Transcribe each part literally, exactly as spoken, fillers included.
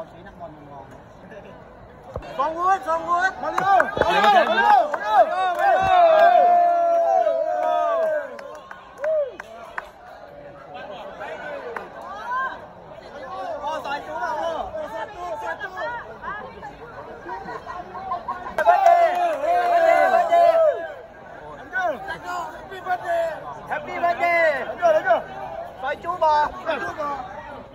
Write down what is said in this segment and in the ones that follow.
สีนักบอลมองสองวุ้นสองวุ้นมาเร็วมาเร็วมาเร็วมาเร็วมาเร็วโอ้ใส่จุ๊บอ่ะโอ้ใส่จุ๊บใส่จุ๊บเบิร์ดเดย์เบิร์ดเดย์เบิร์ดเดย์แฮปปี้เบิร์ดเดย์แฮปปี้เบิร์ดเดย์เดี๋ยวเดี๋ยวใส่จุ๊บอ่ะใส่จุ๊บอ่ะ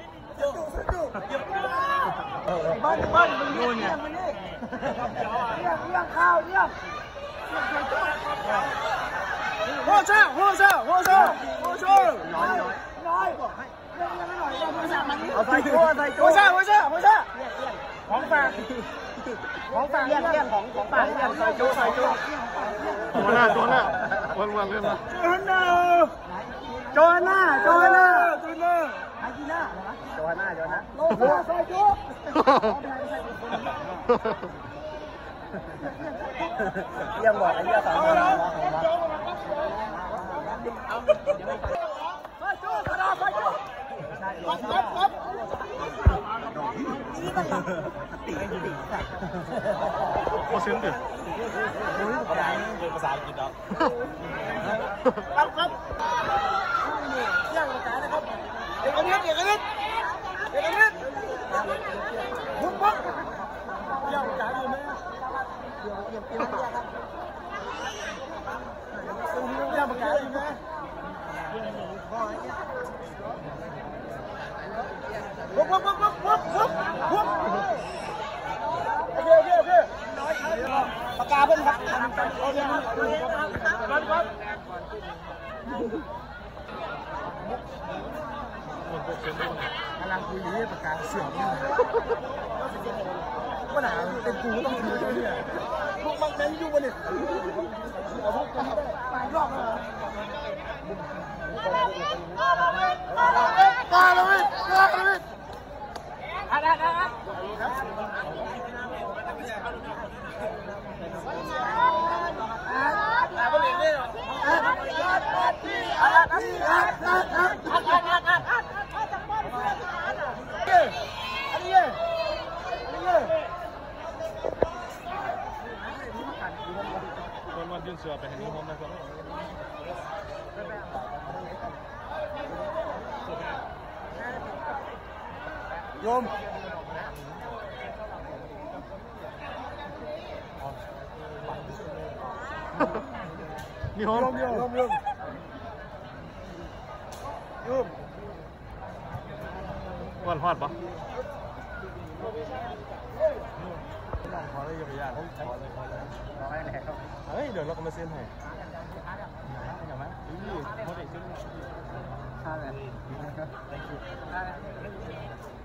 บ้านบ้านมันเลี้ยงเลี้ยงมันนี่เลี้ยงเลี้ยงข้าวเลี้ยงหัวเช่าหัวเช่าหัวเช่าหัวเช่าน้อยน้อยบอกให้เลี้ยงเลี้ยงไม่หน่อยหัวเช่ามันนี่เอาใส่ตัวใส่ตัวหัวเช่าหัวเช่าหัวเช่าของฝากของฝากเลี้ยงเลี้ยงของของฝากเลี้ยงใส่ตัวใส่ตัวตัวหน้าตัวหน้าวันวันเรื่องนะโจหน้าโจหน้าโจหน้าไอ้จีน่าโจหน้าโจหน้าโลโก้ใส่จุ๊บเยี่ยมบอกไอ้เยี่ยมสามคนนะใส่จุ๊บกระดาษใส่จุ๊บครับครับครับตีตีโอ้เสียงดิเป็นภาษาอังกฤษเนาะครับครับย่างภาษานะครับเอกนิดเอกนิดเอกนิดบุ้งบุ้งย่างภาษาดีไหมเดี๋ยวเดี๋ยวเดี๋ยวครับย่างภาษาดีไหมบุ้งบุ้งบุ้งบุ้งบุ้งบุ้งบุ้งโอเคโอเคโอเคปากกาเพิ่มครับโอเคครับครับกำลังคุยเรื่องปากกาเสื่อมว่าหนาเป็นกูต้องคุยตัวเนี่ยพวกมันแม่งยุ่งกันเนี่ยเอาพวกกันไปรอบเลยตายเลยตายเลยได้ได้ได้คนมายื่นเสือไปให้นิ้วผมนะครับโยมนี่โยมโยมโยมโยมโยมวันฮอดปะขอเลยอย่าไปยากขอเลยขอเลยขอให้แหลกครับเฮ้ยเดี๋ยวเราก็มาเซ็นให้อย่ามาอีโมเดลขึ้นค่าเลย thank you